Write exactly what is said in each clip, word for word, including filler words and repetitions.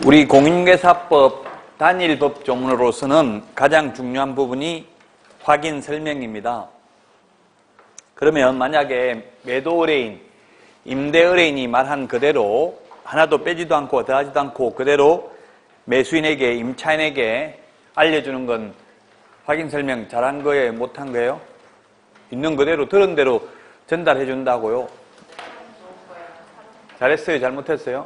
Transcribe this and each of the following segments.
우리 공인중개사법 단일법 조문으로서는 가장 중요한 부분이 확인 설명입니다. 그러면 만약에 매도 의뢰인, 임대 의뢰인이 말한 그대로 하나도 빼지도 않고 더하지도 않고 그대로 매수인에게, 임차인에게 알려주는 건 확인 설명 잘한 거예요? 못한 거예요? 있는 그대로 들은 대로 전달해 준다고요? 잘했어요? 잘못했어요?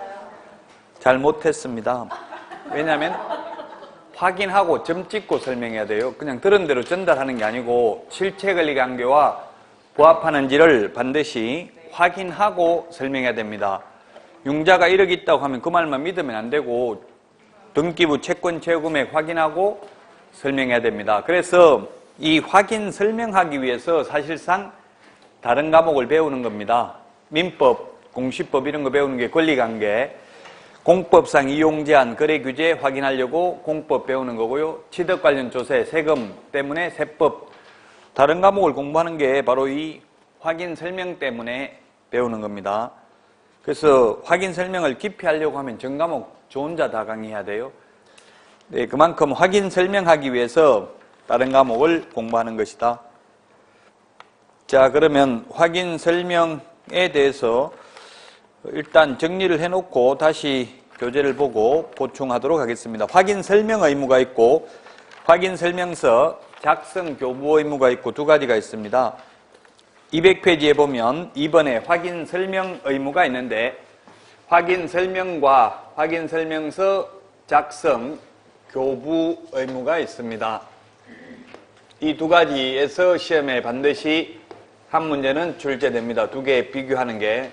잘못했습니다. 왜냐하면 확인하고 점 찍고 설명해야 돼요. 그냥 들은 대로 전달하는 게 아니고 실체 권리 관계와 부합하는지를 반드시 확인하고 설명해야 됩니다. 융자가 일억 있다고 하면 그 말만 믿으면 안 되고 등기부 채권 제휴금액 확인하고 설명해야 됩니다. 그래서 이 확인 설명하기 위해서 사실상 다른 과목을 배우는 겁니다. 민법, 공시법 이런 거 배우는 게 권리관계, 공법상 이용제한, 거래규제 확인하려고 공법 배우는 거고요. 취득 관련 조세, 세금 때문에 세법, 다른 과목을 공부하는 게 바로 이 확인 설명 때문에 배우는 겁니다. 그래서 확인 설명을 깊이 하려고 하면 전 과목 저 혼자 다 강의해야 돼요. 네, 그만큼 확인 설명하기 위해서 다른 과목을 공부하는 것이다. 자, 그러면 확인 설명에 대해서 일단 정리를 해놓고 다시 교재를 보고 보충하도록 하겠습니다. 확인 설명 의무가 있고 확인 설명서 작성 교부 의무가 있고 두 가지가 있습니다. 이백 페이지에 보면 이 번에 확인 설명 의무가 있는데 확인 설명과 확인 설명서 작성 교부 의무가 있습니다. 이 두 가지에서 시험에 반드시 한 문제는 출제됩니다. 두 개 비교하는 게.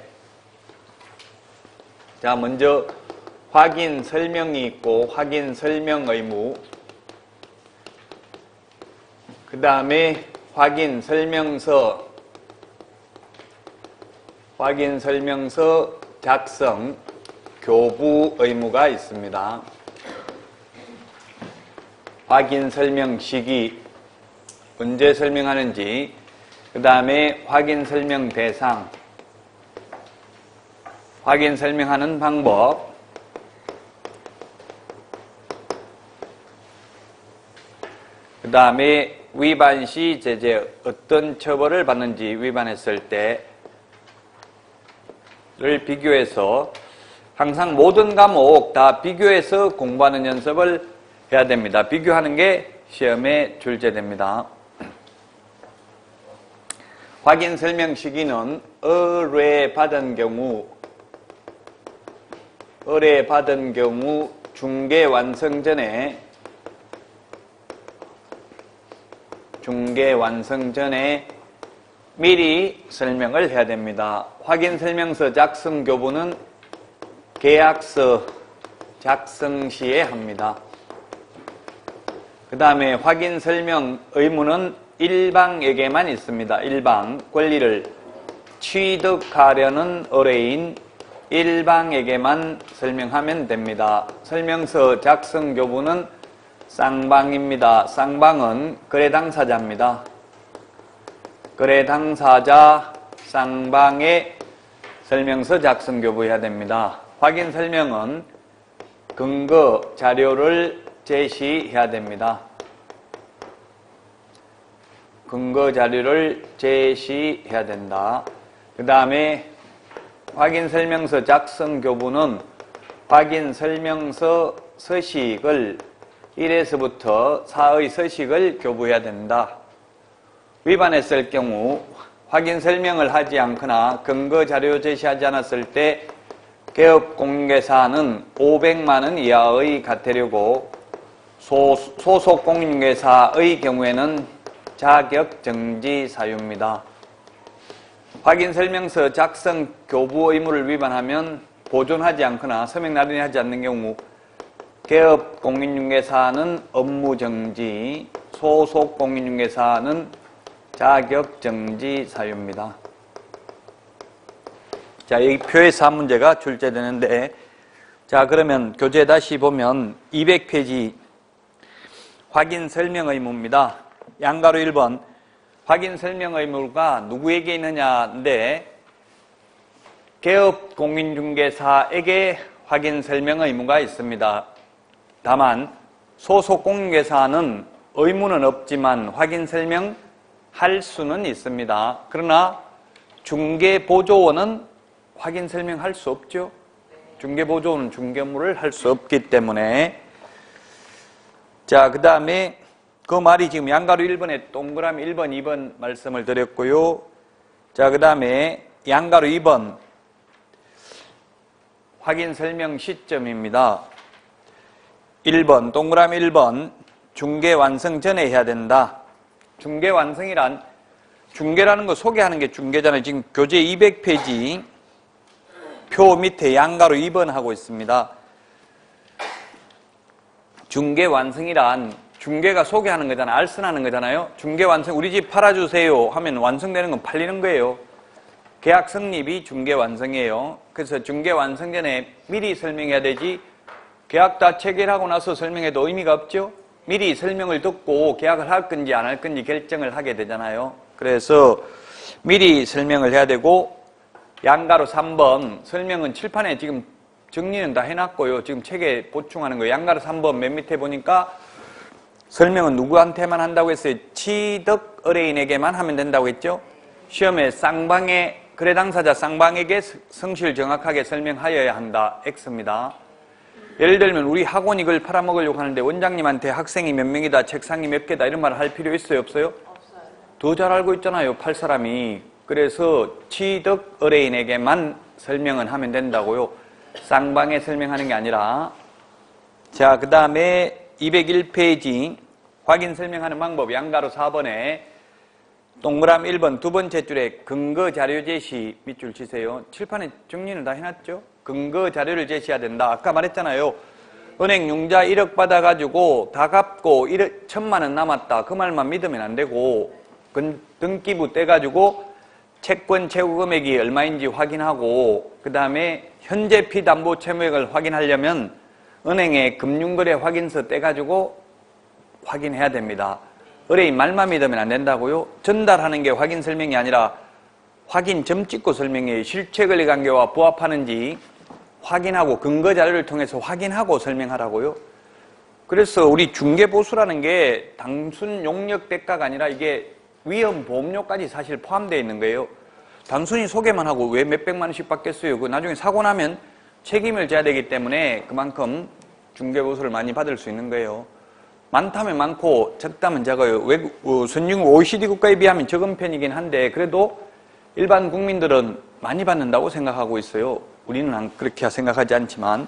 자, 먼저 확인 설명이 있고 확인 설명 의무, 그 다음에 확인 설명서, 확인 설명서 작성 교부 의무가 있습니다. 확인 설명 시기, 언제 설명하는지, 그 다음에 확인 설명 대상, 확인 설명하는 방법, 그 다음에 위반 시 제재, 어떤 처벌을 받는지 위반했을 때를 비교해서 항상 모든 과목 다 비교해서 공부하는 연습을 해야 됩니다. 비교하는 게 시험에 출제됩니다. 확인 설명 시기는 의뢰받은 경우, 의뢰받은 경우 중개 완성 전에, 중개 완성 전에 미리 설명을 해야 됩니다. 확인 설명서 작성 교부는 계약서 작성 시에 합니다. 그 다음에 확인 설명 의무는 일방에게만 있습니다. 일방, 권리를 취득하려는 의뢰인 일방에게만 설명하면 됩니다. 설명서 작성 교부는 쌍방입니다. 쌍방은 거래 당사자입니다. 거래 당사자 쌍방의 설명서 작성 교부해야 됩니다. 확인 설명은 근거 자료를 제시해야 됩니다. 근거 자료를 제시해야 된다. 그 다음에 확인 설명서 작성 교부는 확인 설명서 서식을 일에서부터 사의 서식을 교부해야 된다. 위반했을 경우 확인 설명을 하지 않거나 근거 자료 제시하지 않았을 때 개업공인중개사는 오백만 원 이하의 과태료고 소, 소속 공인중개사의 경우에는 자격정지 사유입니다. 확인 설명서 작성 교부 의무를 위반하면 보존하지 않거나 서명 날인하지 않는 경우 개업 공인중개사는 업무정지, 소속 공인중개사는 자격정지 사유입니다. 자, 이 표에서 한 문제가 출제되는데, 자, 그러면 교재 다시 보면 이백 페이지 확인 설명 의무입니다. 양가로 일 번 확인 설명 의무가 누구에게 있느냐인데 개업 공인중개사에게 확인 설명 의무가 있습니다. 다만 소속 공인중개사는 의무는 없지만 확인 설명할 수는 있습니다. 그러나 중개보조원은 확인 설명할 수 없죠. 중개보조원은 중개업무를 할 수 없기 때문에. 자, 그 다음에 그 말이 지금 양가로 일 번에 동그라미 일 번, 이 번 말씀을 드렸고요. 자, 그 다음에 양가로 이 번 확인 설명 시점입니다. 일 번, 동그라미 일 번 중개 완성 전에 해야 된다. 중개 완성이란 중개라는 거 소개하는 게 중개잖아요. 지금 교재 이백 페이지 표 밑에 양가로 이 번 하고 있습니다. 중개 완성이란 중개가 소개하는 거잖아요. 알선하는 거잖아요. 중개 완성, 우리 집 팔아주세요 하면 완성되는 건 팔리는 거예요. 계약 성립이 중개 완성이에요. 그래서 중개 완성 전에 미리 설명해야 되지 계약 다 체결하고 나서 설명해도 의미가 없죠. 미리 설명을 듣고 계약을 할 건지 안 할 건지 결정을 하게 되잖아요. 그래서 미리 설명을 해야 되고 양가로 삼 번 설명은 칠판에 지금 정리는 다 해놨고요. 지금 책에 보충하는 거예요. 양가로 삼 번 맨 밑에 보니까 설명은 누구한테만 한다고 했어요? 취득 의뢰인에게만 하면 된다고 했죠? 시험에 쌍방에 거래 당사자 쌍방에게 성실 정확하게 설명하여야 한다. X입니다. 예를 들면 우리 학원 이걸 팔아먹으려고 하는데 원장님한테 학생이 몇 명이다, 책상이 몇 개다 이런 말을 할 필요 있어요? 없어요? 없어요. 더 잘 알고 있잖아요. 팔 사람이. 그래서 취득 의뢰인에게만 설명은 하면 된다고요. 쌍방에 설명하는 게 아니라. 자, 그 다음에 이백일 페이지 확인 설명하는 방법 양가로 사 번에 동그라미 일 번 두 번째 줄에 근거 자료 제시 밑줄 치세요. 칠판에 정리는 다 해놨죠? 근거 자료를 제시해야 된다. 아까 말했잖아요. 은행 융자 일억 받아가지고 다 갚고 일억, 천만 원 남았다. 그 말만 믿으면 안 되고 등기부 떼가지고 채권 채무 금액이 얼마인지 확인하고 그 다음에 현재 피담보 채무액을 확인하려면 은행에 금융거래 확인서 떼가지고 확인해야 됩니다. 의뢰인 말만 믿으면 안 된다고요? 전달하는 게 확인 설명이 아니라 확인 점 찍고 설명해요. 실체 권리 관계와 부합하는지 확인하고 근거 자료를 통해서 확인하고 설명하라고요. 그래서 우리 중개보수라는 게 단순 용역 대가가 아니라 이게 위험 보험료까지 사실 포함되어 있는 거예요. 단순히 소개만 하고 왜 몇백만 원씩 받겠어요? 그 나중에 사고 나면 책임을 져야 되기 때문에 그만큼 중개보수를 많이 받을 수 있는 거예요. 많다면 많고 적다면 적어요. 외국, 어, 선진 오이시디 국가에 비하면 적은 편이긴 한데 그래도 일반 국민들은 많이 받는다고 생각하고 있어요. 우리는 안 그렇게 생각하지 않지만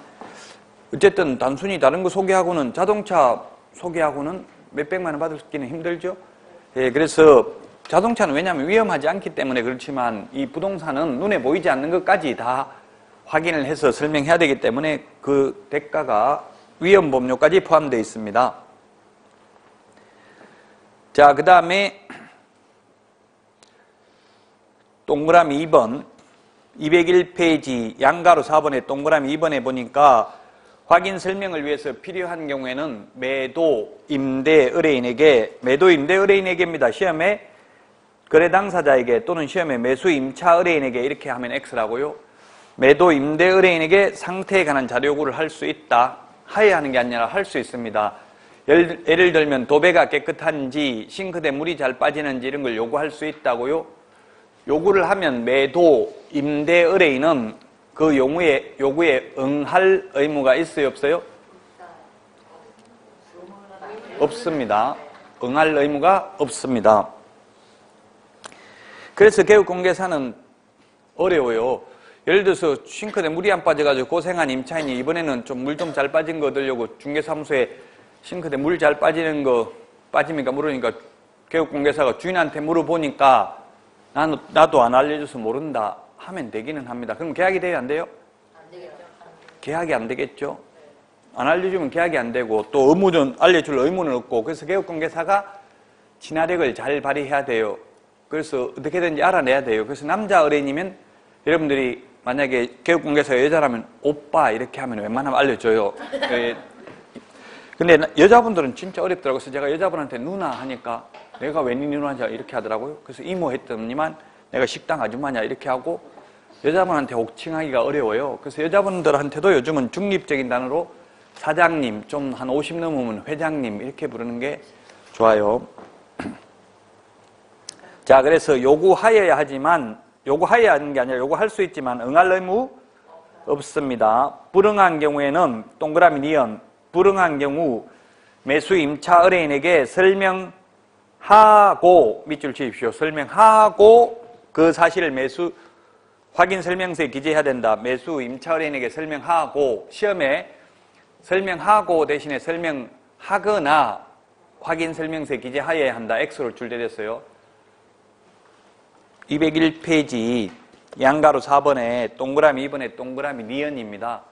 어쨌든 단순히 다른 거 소개하고는 자동차 소개하고는 몇백만 원 받기는 힘들죠. 예, 그래서 자동차는 왜냐하면 위험하지 않기 때문에 그렇지만 이 부동산은 눈에 보이지 않는 것까지 다 확인을 해서 설명해야 되기 때문에 그 대가가 위험보험료까지 포함되어 있습니다. 자, 그 다음에 동그라미 이 번 이백일 페이지 양가로 사 번에 동그라미 이 번에 보니까 확인 설명을 위해서 필요한 경우에는 매도, 임대, 의뢰인에게 매도, 임대, 의뢰인에게입니다. 시험에 거래 당사자에게 또는 시험에 매수, 임차, 의뢰인에게 이렇게 하면 X라고요. 매도, 임대, 의뢰인에게 상태에 관한 자료 요구를 할 수 있다. 하여야 하는 게 아니라 할 수 있습니다. 예를, 예를 들면 도배가 깨끗한지 싱크대 물이 잘 빠지는지 이런 걸 요구할 수 있다고요. 요구를 하면 매도, 임대, 의뢰인은 그 요구에, 요구에 응할 의무가 있어요? 없어요? 없습니다. 응할 의무가 없습니다. 그래서 개업공개사는 어려워요. 예를 들어서 싱크대 물이 안 빠져가지고 고생한 임차인이 이번에는 좀 물 좀 잘 빠진 거 얻으려고 중개사무소에 싱크대 물 잘 빠지는 거 빠집니까? 물으니까 개업공개사가 주인한테 물어보니까 나는, 나도 안 알려줘서 모른다 하면 되기는 합니다. 그럼 계약이 돼요? 안 돼요? 안 되겠죠. 계약이 안 되겠죠? 안 알려주면 계약이 안 되고 또 의무는 알려줄 의무는 없고 그래서 개업공개사가 친화력을 잘 발휘해야 돼요. 그래서 어떻게든지 알아내야 돼요. 그래서 남자 의뢰인이면 여러분들이 만약에 개업공개사가 여자라면 오빠 이렇게 하면 웬만하면 알려줘요. 근데 여자분들은 진짜 어렵더라고요. 그래서 제가 여자분한테 누나 하니까 내가 왜 니 누나냐 이렇게 하더라고요. 그래서 이모 했더니만 내가 식당 아줌마냐 이렇게 하고 여자분한테 호칭하기가 어려워요. 그래서 여자분들한테도 요즘은 중립적인 단어로 사장님, 좀 한 오십 넘으면 회장님 이렇게 부르는 게 좋아요. 자, 그래서 요구하여야 하지만, 요구하여야 하는 게 아니라 요구할 수 있지만 응할 의무 없습니다. 불응한 경우에는 동그라미 니은, 불응한 경우 매수 임차 의뢰인에게 설명하고, 밑줄 치십시오. 설명하고 그 사실을 매수 확인 설명서에 기재해야 된다. 매수 임차 의뢰인에게 설명하고, 시험에 설명하고 대신에 설명하거나 확인 설명서에 기재하여야 한다. X로 줄대됐어요. 이백일 페이지 양가로 사 번에 동그라미 이 번에 동그라미 니은입니다.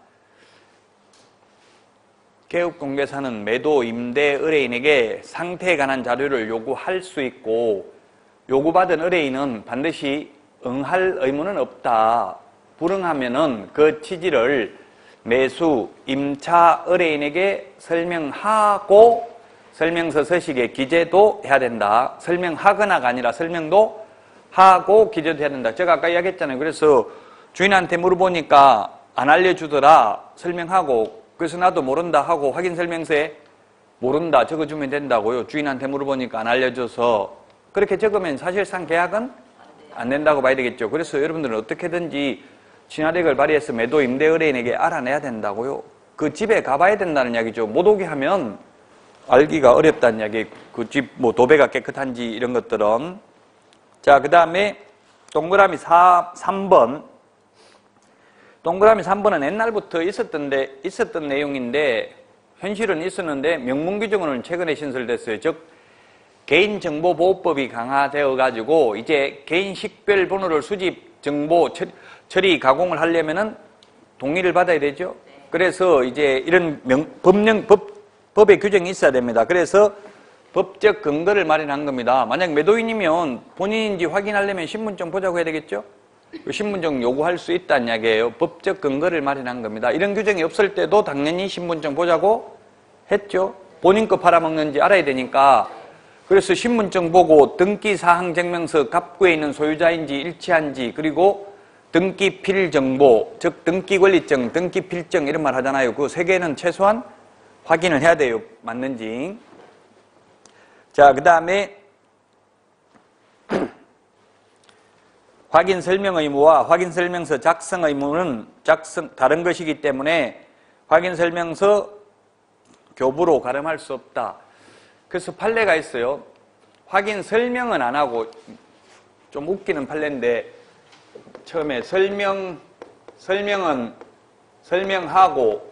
개업공개사는 매도 임대 의뢰인에게 상태에 관한 자료를 요구할 수 있고, 요구받은 의뢰인은 반드시 응할 의무는 없다. 불응하면은 그 취지를 매수 임차 의뢰인에게 설명하고 설명서 서식에 기재도 해야 된다. 설명하거나가 아니라 설명도 하고 기재도 해야 된다. 제가 아까 이야기했잖아요. 그래서 주인한테 물어보니까 안 알려주더라. 설명하고, 그래서 나도 모른다 하고 확인 설명서에 모른다 적어주면 된다고요. 주인한테 물어보니까 안 알려줘서. 그렇게 적으면 사실상 계약은 안 된다고 봐야 되겠죠. 그래서 여러분들은 어떻게든지 친화력을 발휘해서 매도 임대 의뢰인에게 알아내야 된다고요. 그 집에 가봐야 된다는 이야기죠. 못 오게 하면 알기가 어렵다는 이야기. 그 집 뭐 도배가 깨끗한지 이런 것들은. 자, 그 다음에 동그라미 사, 삼 번. 동그라미 삼 번은 옛날부터 있었던데, 있었던 내용인데, 현실은 있었는데, 명문규정으로는 최근에 신설됐어요. 즉, 개인정보보호법이 강화되어 가지고, 이제 개인 식별 번호를 수집, 정보, 처리, 가공을 하려면은 동의를 받아야 되죠. 그래서 이제 이런 명, 법령, 법, 법의 규정이 있어야 됩니다. 그래서 법적 근거를 마련한 겁니다. 만약 매도인이면 본인인지 확인하려면 신분증 보자고 해야 되겠죠? 신분증 요구할 수 있다는 이야기예요. 법적 근거를 마련한 겁니다. 이런 규정이 없을 때도 당연히 신분증 보자고 했죠. 본인 거 팔아먹는지 알아야 되니까. 그래서 신분증 보고 등기사항증명서 갑구에 있는 소유자인지 일치한지, 그리고 등기필정보, 즉 등기권리증, 등기필정 이런 말 하잖아요. 그 세 개는 최소한 확인을 해야 돼요. 맞는지. 자, 그 다음에 확인 설명 의무와 확인 설명서 작성 의무는 작성 다른 것이기 때문에 확인 설명서 교부로 가름할 수 없다. 그래서 판례가 있어요. 확인 설명은 안 하고, 좀 웃기는 판례인데, 처음에 설명 설명은 설명하고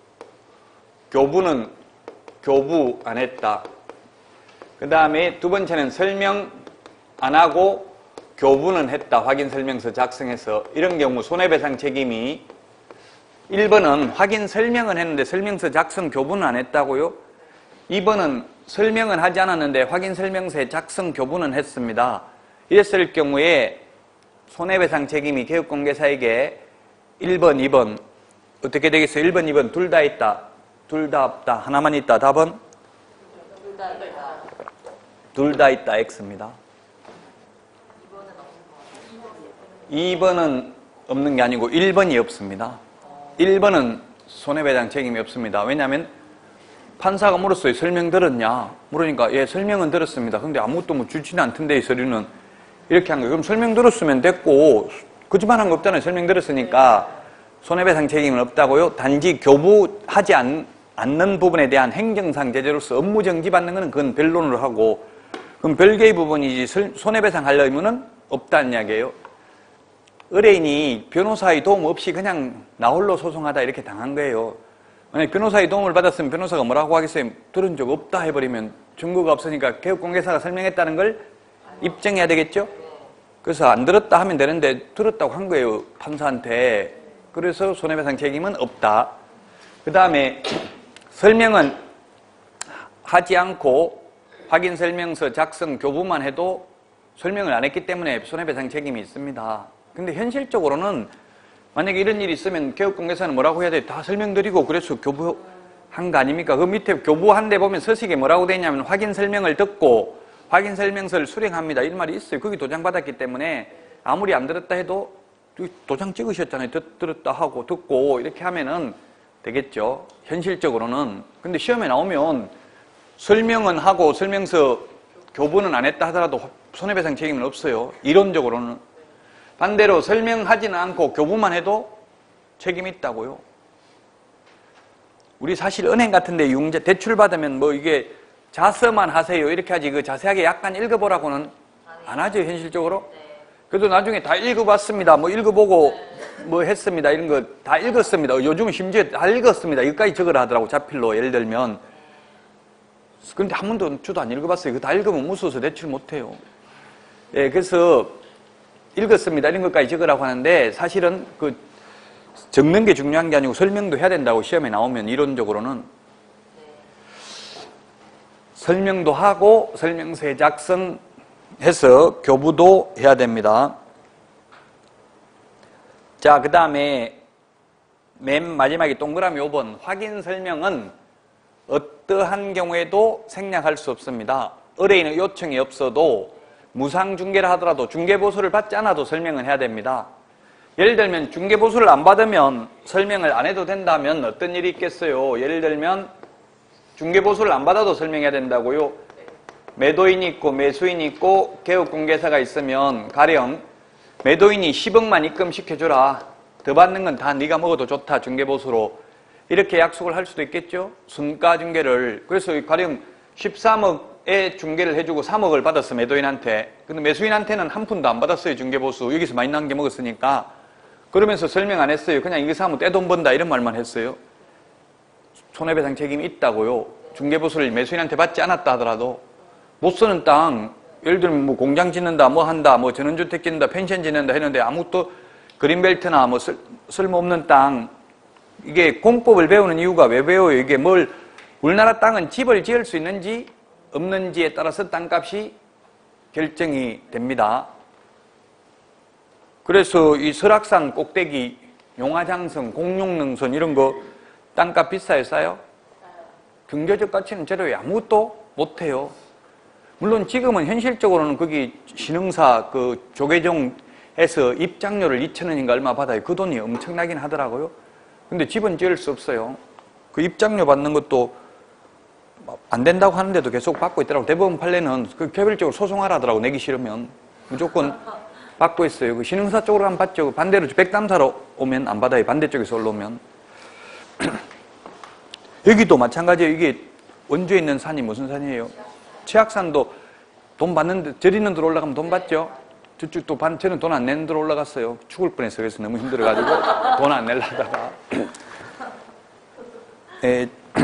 교부는 교부 안 했다. 그 다음에 두 번째는 설명 안 하고 교부는 했다. 확인 설명서 작성해서. 이런 경우 손해배상 책임이, 일 번은 확인 설명은 했는데 설명서 작성 교부는 안 했다고요. 이 번은 설명은 하지 않았는데 확인 설명서에 작성 교부는 했습니다. 이랬을 경우에 손해배상 책임이 개업공개사에게 일 번, 이 번 어떻게 되겠어요? 일 번, 이 번 둘 다 있다. 둘 다 없다. 하나만 있다. 답은? 둘 다 있다. 둘 다 있다. X입니다. 이 번은 없는 게 아니고 일 번이 없습니다. 일 번은 손해배상 책임이 없습니다. 왜냐하면 판사가 물었어요. 설명 들었냐? 물으니까 예, 설명은 들었습니다. 근데 아무것도 뭐 주지는 않던데 이 서류는. 이렇게 한 거예요. 그럼 설명 들었으면 됐고, 거짓말한 거 없잖아요. 설명 들었으니까 손해배상 책임은 없다고요. 단지 교부하지 않, 않는 부분에 대한 행정상 제재로서 업무정지 받는 거는 그건 변론으로 하고, 그럼 별개의 부분이지 손해배상 할 의무는 없다는 이야기예요. 의뢰인이 변호사의 도움 없이 그냥 나홀로 소송하다 이렇게 당한 거예요. 만약 변호사의 도움을 받았으면 변호사가 뭐라고 하겠어요? 들은 적 없다 해버리면 증거가 없으니까 개업공개사가 설명했다는 걸 입증해야 되겠죠? 그래서 안 들었다 하면 되는데 들었다고 한 거예요, 판사한테. 그래서 손해배상 책임은 없다. 그 다음에 설명은 하지 않고 확인 설명서 작성 교부만 해도 설명을 안 했기 때문에 손해배상 책임이 있습니다. 근데 현실적으로는 만약에 이런 일이 있으면 개업공개사는 뭐라고 해야 돼? 다 설명드리고 그래서 교부한 거 아닙니까? 그 밑에 교부한 데 보면 서식에 뭐라고 되어 있냐면 확인 설명을 듣고 확인 설명서를 수령합니다. 이런 말이 있어요. 거기 도장받았기 때문에 아무리 안 들었다 해도 도장 찍으셨잖아요. 듣, 들었다 하고 듣고 이렇게 하면은 되겠죠. 현실적으로는. 근데 시험에 나오면 설명은 하고 설명서 교부는 안 했다 하더라도 손해배상 책임은 없어요. 이론적으로는. 반대로 설명하지는 않고 교부만 해도 책임이 있다고요. 우리 사실 은행 같은데 융자 대출 받으면 뭐 이게 자서만 하세요 이렇게 하지 그 자세하게 약간 읽어보라고는 안 하죠 현실적으로. 그래도 나중에 다 읽어봤습니다. 뭐 읽어보고 뭐 했습니다. 이런 거 다 읽었습니다. 요즘은 심지어 다 읽었습니다. 이거까지 적으라 하더라고 자필로 예를 들면. 그런데 한 번도 저도 안 읽어봤어요. 그거 다 읽으면 무서워서 대출 못해요. 예, 그래서 읽었습니다. 이런 것까지 적으라고 하는데 사실은 그 적는 게 중요한 게 아니고 설명도 해야 된다고 시험에 나오면 이론적으로는. 설명도 하고 설명서에 작성해서 교부도 해야 됩니다. 자, 그 다음에 맨 마지막에 동그라미 오 번 확인 설명은 어떠한 경우에도 생략할 수 없습니다. 의뢰인의 요청이 없어도 무상중개를 하더라도 중개보수를 받지 않아도 설명은 해야 됩니다. 예를 들면 중개보수를 안 받으면 설명을 안 해도 된다면 어떤 일이 있겠어요? 예를 들면 중개보수를 안 받아도 설명해야 된다고요. 매도인이 있고 매수인이 있고 개업공개사가 있으면 가령 매도인이 십억만 입금시켜줘라. 더 받는 건 다 네가 먹어도 좋다. 중개보수로. 이렇게 약속을 할 수도 있겠죠. 순가중개를. 그래서 가령 십삼억에 중개를 해주고 삼억을 받았어 매도인한테. 근데 매수인한테는 한 푼도 안 받았어요. 중개보수. 여기서 많이 남게 먹었으니까. 그러면서 설명 안 했어요. 그냥 이거 사면 떼돈 번다 이런 말만 했어요. 손해배상 책임이 있다고요. 중개보수를 매수인한테 받지 않았다 하더라도 못 쓰는 땅 예를 들면 뭐 공장 짓는다 뭐 한다 뭐 전원주택 짓는다 펜션 짓는다 했는데 아무것도 그린벨트나 뭐 쓸, 쓸모없는 땅 이게 공법을 배우는 이유가 왜 배워요? 이게 뭘 우리나라 땅은 집을 지을 수 있는지 없는지에 따라서 땅값이 결정이 됩니다. 그래서 이 설악산 꼭대기 용화장성 공룡능선 이런 거 땅값 비싸요 싸요? 경제적 가치는 제로에 아무것도 못해요. 물론 지금은 현실적으로는 거기 신흥사 그 조계종에서 입장료를 이천 원인가 얼마 받아요. 그 돈이 엄청나긴 하더라고요. 근데 집은 지을 수 없어요. 그 입장료 받는 것도 안 된다고 하는데도 계속 받고 있더라고. 대법원 판례는 그 개별적으로 소송하라 하더라고. 내기 싫으면. 무조건 받고 있어요. 그 신흥사 쪽으로 가면 받죠. 반대로 백담사로 오면 안 받아요. 반대쪽에서 올라오면. 여기도 마찬가지예요. 이게 원주에 있는 산이 무슨 산이에요? 치악산도 돈 받는데, 저리는 데로 올라가면 돈 받죠? 저쪽도 반, 저는 돈 안 내는 데로 올라갔어요. 죽을 뻔했어요. 그래서 너무 힘들어가지고 돈 안 내려다가. 에,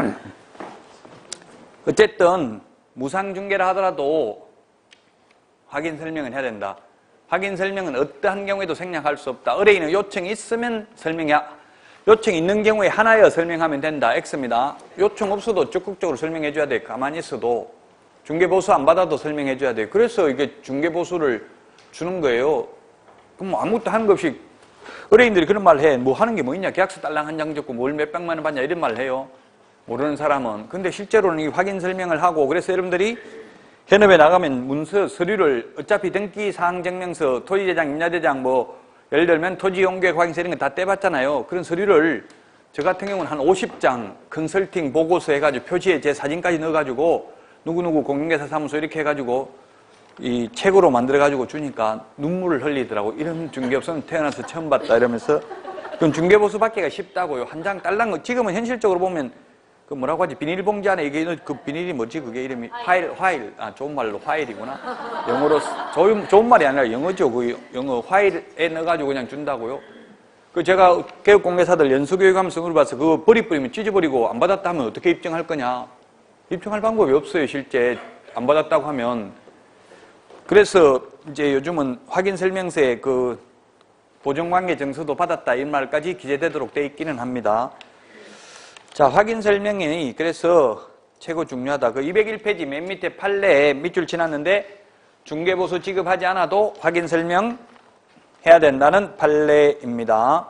어쨌든 무상중개를 하더라도 확인 설명은 해야 된다. 확인 설명은 어떠한 경우에도 생략할 수 없다. 의뢰인의 요청이 있으면 설명해. 요청이 있는 경우에 하나여 설명하면 된다. X입니다. 요청 없어도 적극적으로 설명해 줘야 돼. 가만히 있어도. 중개보수 안 받아도 설명해 줘야 돼. 그래서 이게 중개보수를 주는 거예요. 그럼 뭐 아무것도 하는 것 없이 의뢰인들이 그런 말을 해. 뭐 하는 게 뭐 있냐. 계약서 딸랑 한 장 적고 뭘 몇백만 원 받냐 이런 말을 해요. 모르는 사람은. 근데 실제로는 이 확인 설명을 하고 그래서 여러분들이 현업에 나가면 문서 서류를 어차피 등기 사항 증명서 토지대장 임야대장 뭐 예를 들면 토지 용계획 확인서 이런 거 다 떼봤잖아요. 그런 서류를 저 같은 경우는 한 오십 장 컨설팅 보고서 해가지고 표지에 제 사진까지 넣어가지고 누구누구 공인중개사 사무소 이렇게 해가지고 이 책으로 만들어가지고 주니까 눈물을 흘리더라고. 이런 중개업소는 태어나서 처음 봤다 이러면서. 그럼 중개보수 받기가 쉽다고요. 한 장 딸랑 거. 지금은 현실적으로 보면 그 뭐라고 하지? 비닐봉지 안에 이게 그 비닐이 뭐지? 그게 이름이 화일, 화일. 아, 좋은 말로 화일이구나. 영어로 좋은, 좋은 말이 아니라 영어죠. 그 영어 화일에 넣어가지고 그냥 준다고요. 그 제가 개업공개사들 연수교육하면서 물어봐서 그거 버리버리면 찢어버리고 안 받았다 하면 어떻게 입증할 거냐? 입증할 방법이 없어요. 실제 안 받았다고 하면. 그래서 이제 요즘은 확인 설명서에 그 보정관계 증서도 받았다 이 말까지 기재되도록 돼 있기는 합니다. 자, 확인 설명이 그래서 최고 중요하다. 그 이백일 페이지 맨 밑에 판례에 밑줄 지났는데 중개보수 지급하지 않아도 확인 설명 해야 된다는 판례입니다.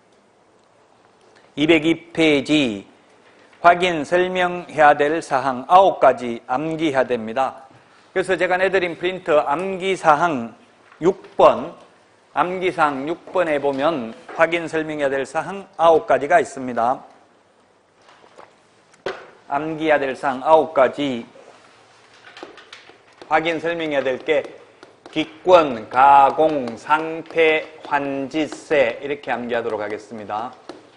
이백이 페이지 확인 설명해야 될 사항 아홉 가지 암기해야 됩니다. 그래서 제가 내드린 프린터 암기사항 육 번 암기사항 육 번에 보면 확인 설명해야 될 사항 아홉 가지가 있습니다. 암기해야 될 사항 아홉 가지. 확인 설명해야 될 게 기권, 가공, 상패, 환지세 이렇게 암기하도록 하겠습니다.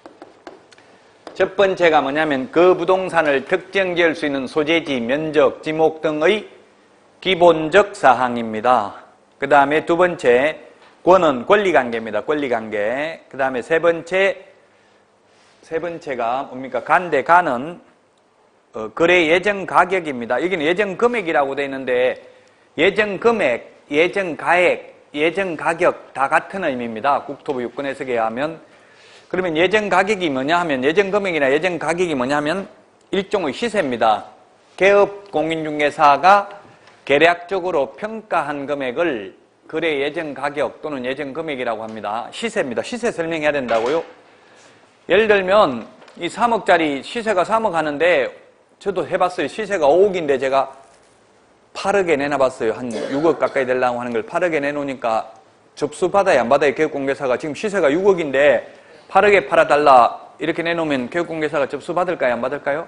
첫 번째가 뭐냐면 그 부동산을 특정 지을 수 있는 소재지, 면적, 지목 등의 기본적 사항입니다. 그 다음에 두 번째 권은 권리관계입니다. 권리관계. 그 다음에 세 번째 세 번째가 뭡니까? 간대 간은 어, 거래 예정 가격입니다. 여기는 예정 금액이라고 되어 있는데 예정 금액, 예정 가액, 예정 가격 다 같은 의미입니다. 국토부 유권 해석에 의하면. 그러면 예정 가격이 뭐냐 하면 예정 금액이나 예정 가격이 뭐냐 하면 일종의 시세입니다. 개업 공인중개사가 계략적으로 평가한 금액을 거래 예정 가격 또는 예정 금액이라고 합니다. 시세입니다. 시세 설명해야 된다고요. 예를 들면 이 삼억짜리 시세가 삼억 하는데 저도 해봤어요. 시세가 오억인데 제가 팔억에 내놔봤어요. 한 육억 가까이 되려고 하는 걸 팔억에 내놓으니까 접수 받아야 안 받아요. 개업공개사가 지금 시세가 육억인데 팔억에 팔아달라 이렇게 내놓으면 개업공개사가 접수 받을까요? 안 받을까요?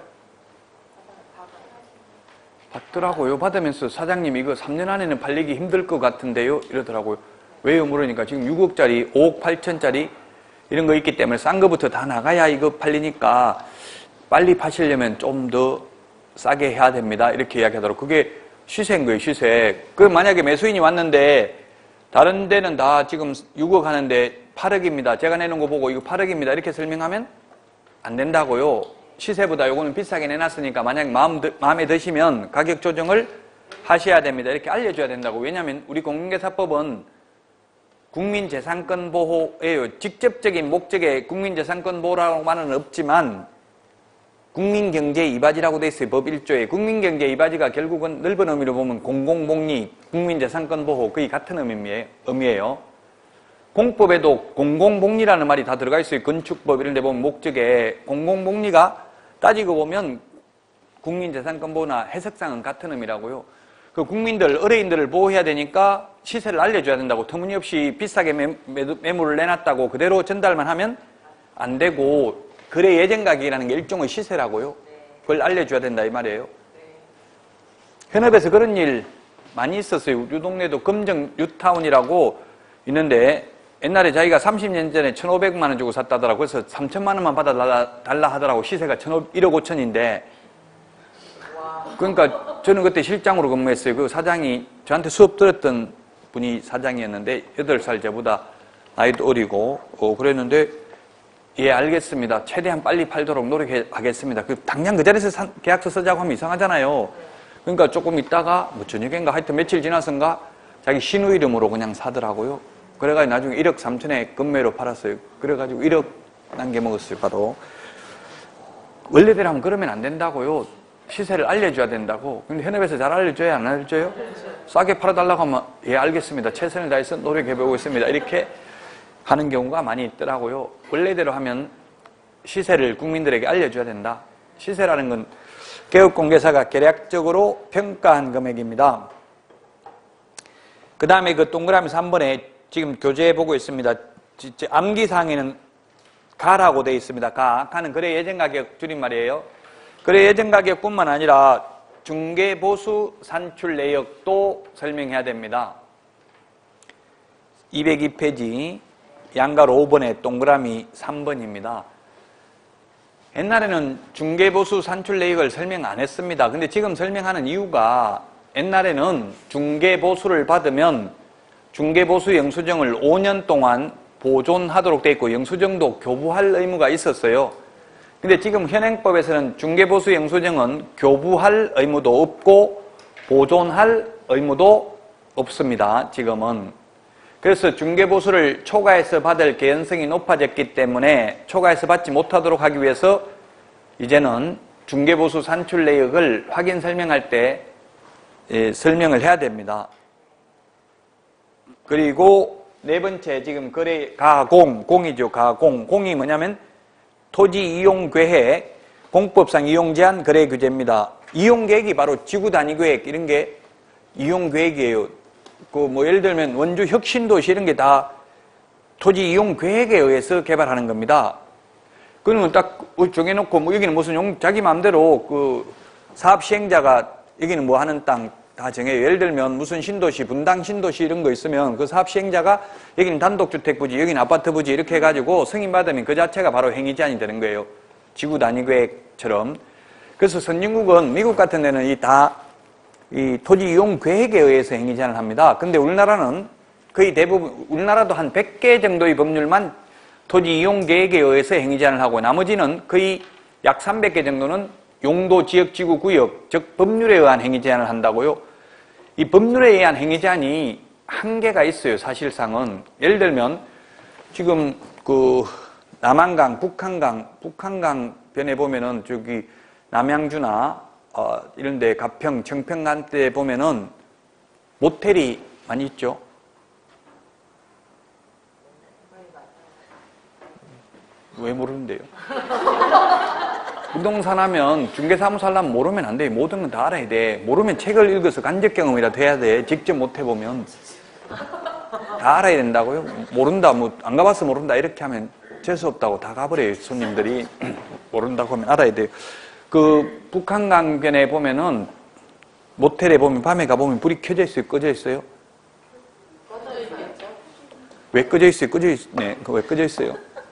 받더라고요. 받으면서 사장님 이거 삼 년 안에는 팔리기 힘들 것 같은데요? 이러더라고요. 왜요? 물으니까 지금 육억짜리 오억 팔천짜리 이런 거 있기 때문에 싼 거부터 다 나가야 이거 팔리니까 빨리 파시려면 좀 더 싸게 해야 됩니다. 이렇게 이야기하더라고요. 그게 시세인 거예요. 시세. 그 만약에 매수인이 왔는데 다른 데는 다 지금 육억 하는데 팔억입니다. 제가 내놓은 거 보고 이거 팔억입니다. 이렇게 설명하면 안 된다고요. 시세보다 요거는 비싸게 내놨으니까 만약 마음, 마음에 드시면 가격 조정을 하셔야 됩니다. 이렇게 알려줘야 된다고. 왜냐하면 우리 공인중개사법은 국민재산권 보호예요. 직접적인 목적의 국민재산권 보호라고만은 없지만 국민경제 이바지라고 되어 있어요. 법 일 조에. 국민경제 이바지가 결국은 넓은 의미로 보면 공공복리, 국민재산권 보호 거의 같은 의미예요. 공법에도 공공복리라는 말이 다 들어가 있어요. 건축법 이런 데 보면 목적에 공공복리가 따지고 보면 국민재산권 보호나 해석상은 같은 의미라고요. 그 국민들, 의뢰인들을 보호해야 되니까 시세를 알려줘야 된다고. 터무니없이 비싸게 매, 매, 매물을 내놨다고 그대로 전달만 하면 안 되고 거래 예정 가격이라는 게 일종의 시세라고요. 그걸 알려줘야 된다 이 말이에요. 현업에서 그런 일 많이 있었어요. 우리 동네도 금정 뉴타운이라고 있는데 옛날에 자기가 삼십 년 전에 천오백만 원 주고 샀다더라고. 그래서 삼천만 원만 받아달라 달라 하더라고. 시세가 일억 오천인데. 그러니까 저는 그때 실장으로 근무했어요. 그 사장이 저한테 수업 들었던 분이 사장이었는데 여덟 살 저보다 나이도 어리고 어, 그랬는데 예 알겠습니다. 최대한 빨리 팔도록 노력하겠습니다. 그 당장 그 자리에서 산, 계약서 쓰자고 하면 이상하잖아요. 그러니까 조금 있다가 뭐 저녁인가 하여튼 며칠 지나선가 자기 신우 이름으로 그냥 사더라고요. 그래가지고 나중에 일억 삼천에 금매로 팔았어요. 그래가지고 일억 남겨먹었어요. 바로. 원래대로 하면 그러면 안 된다고요. 시세를 알려줘야 된다고. 근데 현업에서 잘 알려줘야 안 알려줘요? 싸게 팔아달라고 하면 예 알겠습니다. 최선을 다해서 노력해보고 있습니다. 이렇게 하는 경우가 많이 있더라고요. 원래대로 하면 시세를 국민들에게 알려줘야 된다. 시세라는 건 개업공개사가 계략적으로 평가한 금액입니다. 그 다음에 그 동그라미 삼 번에 지금 교재해보고 있습니다. 암기사항에는 가라고 되어 있습니다. 가. 가는 거래 예정가격 줄임말이에요. 거래 예정가격뿐만 아니라 중개보수 산출 내역도 설명해야 됩니다. 이백이 페이지 양갈 오 번에 동그라미 삼 번입니다. 옛날에는 중개보수 산출 내역을 설명 안 했습니다. 근데 지금 설명하는 이유가 옛날에는 중개보수를 받으면 중개보수 영수증을 오 년 동안 보존하도록 되어 있고 영수증도 교부할 의무가 있었어요. 근데 지금 현행법에서는 중개보수 영수증은 교부할 의무도 없고 보존할 의무도 없습니다. 지금은. 그래서 중개보수를 초과해서 받을 개연성이 높아졌기 때문에 초과해서 받지 못하도록 하기 위해서 이제는 중개보수 산출 내역을 확인 설명할 때 예, 설명을 해야 됩니다. 그리고 네 번째 지금 거래 가공, 공이죠. 가공. 공이 뭐냐면 토지 이용 계획, 공법상 이용 제한 거래 규제입니다. 이용 계획이 바로 지구 단위 계획 이런 게 이용 계획이에요. 그 뭐 예를 들면 원주 혁신도시 이런 게 다 토지 이용 계획에 의해서 개발하는 겁니다. 그러면 딱 정해놓고 뭐 여기는 무슨 용 자기 마음대로 그 사업 시행자가 여기는 뭐 하는 땅 다 정해요. 예를 들면 무슨 신도시, 분당 신도시 이런 거 있으면 그 사업 시행자가 여기는 단독주택 부지, 여기는 아파트 부지 이렇게 해가지고 승인받으면 그 자체가 바로 행위 제한이 되는 거예요. 지구 단위 계획처럼. 그래서 선진국은 미국 같은 데는 이 다 이 토지 이용 계획에 의해서 행위 제한을 합니다. 근데 우리나라는 거의 대부분, 우리나라도 한 백 개 정도의 법률만 토지 이용 계획에 의해서 행위 제한을 하고 나머지는 거의 약 삼백 개 정도는 용도 지역 지구 구역, 즉 법률에 의한 행위 제한을 한다고요. 이 법률에 의한 행위 제한이 한계가 있어요. 사실상은. 예를 들면 지금 그 남한강, 북한강, 북한강 변에 보면은 저기 남양주나 어 이런 데 가평, 청평간 때 보면은 모텔이 많이 있죠. 왜 모르는데요? 부동산 하면 중개사무소 하려면 모르면 안 돼. 모든 건 다 알아야 돼. 모르면 책을 읽어서 간접 경험이라도 해야 돼. 직접 못 해보면. 다 알아야 된다고요? 모른다, 뭐, 안 가봐서 모른다. 이렇게 하면 재수없다고 다 가버려요. 손님들이. 모른다고 하면 알아야 돼요. 그, 북한강변에 보면은, 모텔에 보면, 밤에 가보면 불이 켜져 있어요? 꺼져 있어요? 꺼져 있겠죠? 왜 꺼져 있어요? 꺼져 있, 네. 왜 꺼져 있어요?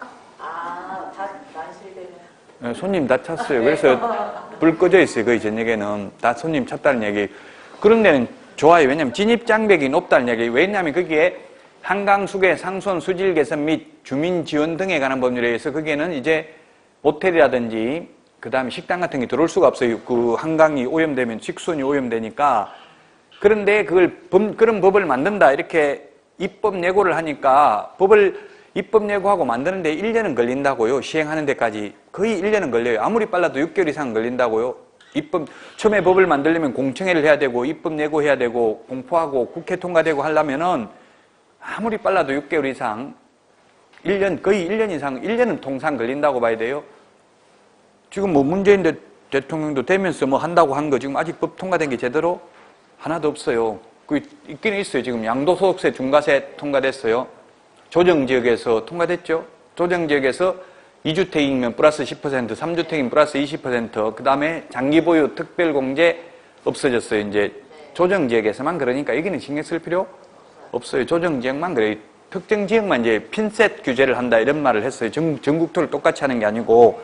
손님 다 찼어요. 그래서 불 꺼져 있어요. 거의 저녁에는 다 손님 찼다는 얘기. 그런 데는 좋아요. 왜냐하면 진입장벽이 높다는 얘기. 왜냐하면 거기에 한강 수계, 상수원 수질 개선 및 주민 지원 등에 관한 법률에 의해서 거기에는 이제 모텔이라든지 그 다음에 식당 같은 게 들어올 수가 없어요. 그 한강이 오염되면 식수원이 오염되니까. 그런데 그걸 법, 그런 법을 만든다 이렇게 입법 예고를 하니까 법을 입법 예고하고 만드는데 일 년은 걸린다고요. 시행하는 데까지. 거의 일 년은 걸려요. 아무리 빨라도 육 개월 이상 걸린다고요. 입법, 처음에 법을 만들려면 공청회를 해야 되고, 입법 예고해야 되고, 공포하고, 국회 통과되고 하려면은 아무리 빨라도 육 개월 이상, 일 년, 거의 일 년 이상, 일 년은 통상 걸린다고 봐야 돼요. 지금 뭐 문재인 대, 대통령도 되면서 뭐 한다고 한 거 지금 아직 법 통과된 게 제대로 하나도 없어요. 그 있기는 있어요. 지금 양도소득세 중과세 통과됐어요. 조정지역에서 통과됐죠. 조정지역에서 이 주택이면 플러스 십 퍼센트, 삼 주택이면 플러스 이십 퍼센트, 그 다음에 장기보유 특별공제 없어졌어요. 이제 조정지역에서만. 그러니까 여기는 신경 쓸 필요 없어요. 조정지역만 그래요. 특정 지역만 이제 핀셋 규제를 한다 이런 말을 했어요. 전, 전국토를 똑같이 하는 게 아니고.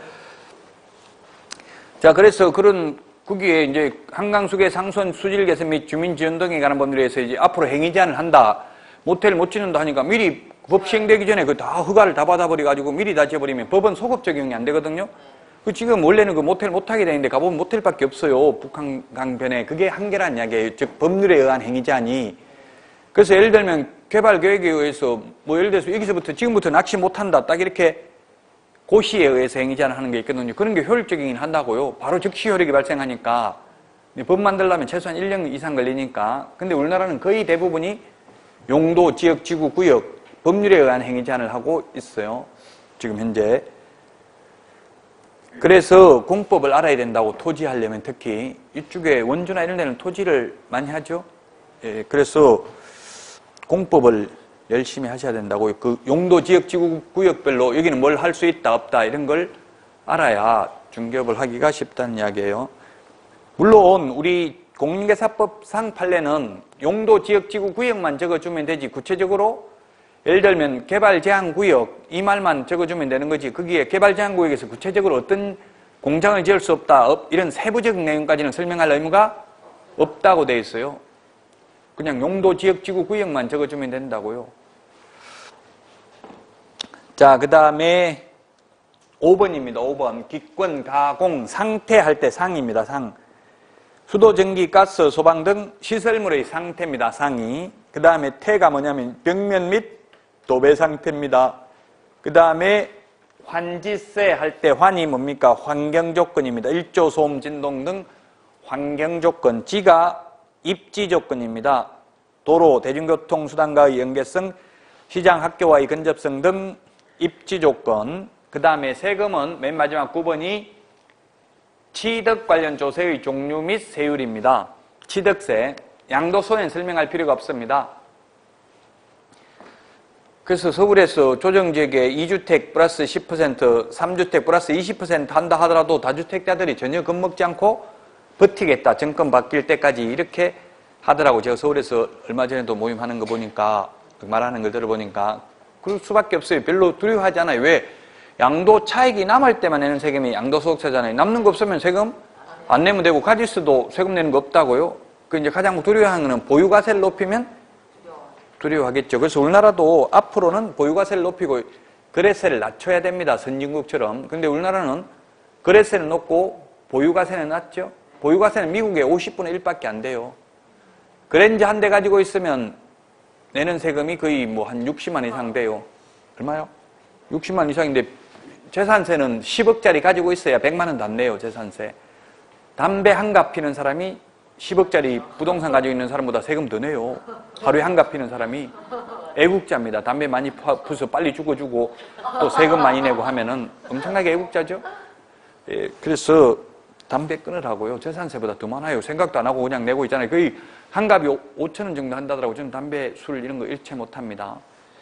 자, 그래서 그런 거기에 이제 한강수계 상수원 수질 개선 및 주민 지원 등에 관한 법률에 의해서 이제 앞으로 행위 제한을 한다. 모텔 못 짓는다 하니까 미리 법 시행되기 전에 그 다 허가를 다 받아버려가지고 미리 다 지어버리면 법은 소급 적용이 안 되거든요. 그 지금 원래는 그 모텔 못하게 되는데 가보면 모텔밖에 없어요. 북한강변에. 그게 한계란 이야기예요. 즉 법률에 의한 행위 제한이. 그래서 예를 들면 개발 계획에 의해서 뭐 예를 들어서 여기서부터 지금부터 낚시 못한다. 딱 이렇게 고시에 의해서 행위 제한을 하는 게 있거든요. 그런 게 효율적이긴 한다고요. 바로 즉시 효력이 발생하니까. 법 만들려면 최소한 일 년 이상 걸리니까. 근데 우리나라는 거의 대부분이 용도, 지역, 지구, 구역, 법률에 의한 행위 제한을 하고 있어요. 지금 현재. 그래서 공법을 알아야 된다고 토지하려면 특히 이쪽에 원주나 이런 데는 토지를 많이 하죠. 예, 그래서 공법을 열심히 하셔야 된다고. 그 용도, 지역, 지구, 구역별로 여기는 뭘 할 수 있다, 없다 이런 걸 알아야 중개업을 하기가 쉽다는 이야기예요. 물론 우리 공인중개사법상 판례는 용도, 지역, 지구, 구역만 적어주면 되지 구체적으로 예를 들면 개발 제한 구역 이 말만 적어주면 되는 거지 거기에 개발 제한 구역에서 구체적으로 어떤 공장을 지을 수 없다 이런 세부적인 내용까지는 설명할 의무가 없다고 돼 있어요. 그냥 용도, 지역, 지구, 구역만 적어주면 된다고요. 자, 그 다음에 오 번입니다. 오 번. 기권, 가공, 상태할 때 상입니다. 상. 수도, 전기, 가스, 소방 등 시설물의 상태입니다. 상이. 그 다음에 태가 뭐냐면 벽면 및 도배 상태입니다. 그 다음에 환지세 할 때 환이 뭡니까? 환경조건입니다. 일조, 소음, 진동 등 환경조건. 지가 입지조건입니다. 도로, 대중교통 수단과의 연계성, 시장, 학교와의 근접성 등 입지조건. 그 다음에 세금은 맨 마지막 구 번이 취득 관련 조세의 종류 및 세율입니다. 취득세. 양도소에는 설명할 필요가 없습니다. 그래서 서울에서 조정지역에 이 주택 플러스 십 퍼센트, 삼 주택 플러스 이십 퍼센트 한다 하더라도 다주택자들이 전혀 겁먹지 않고 버티겠다. 정권 바뀔 때까지 이렇게 하더라고. 제가 서울에서 얼마 전에도 모임하는 거 보니까, 말하는 걸 들어보니까 그럴 수밖에 없어요. 별로 두려워하지 않아요. 왜? 양도 차익이 남을 때만 내는 세금이 양도소득세잖아요. 남는 거 없으면 세금 안 내면 되고, 가지수도 세금 내는 거 없다고요. 그 이제 가장 두려워하는 거는 보유과세를 높이면 두려워하겠죠. 그래서 우리나라도 앞으로는 보유과세를 높이고 거래세를 낮춰야 됩니다. 선진국처럼. 근데 우리나라는 거래세는 높고 보유과세는 낮죠. 보유과세는 미국의 오십분의 일밖에 안 돼요. 그랜저 한 대 가지고 있으면 내는 세금이 거의 뭐 한 육십만 이상 돼요. 얼마요? 육십만 이상인데 재산세는 십억짜리 가지고 있어야 백만 원도 안 내요. 재산세. 담배 한 갑 피는 사람이 십억짜리 부동산 가지고 있는 사람보다 세금 더 내요. 하루에 한 갑 피는 사람이. 애국자입니다. 담배 많이 피워서 빨리 죽어주고 또 세금 많이 내고 하면은 엄청나게 애국자죠. 예, 그래서 담배 끊으라고요. 재산세보다 더 많아요. 생각도 안 하고 그냥 내고 있잖아요. 거의 한 갑이 오천 원 정도 한다더라고요. 저는 담배, 술 이런 거 일체 못합니다.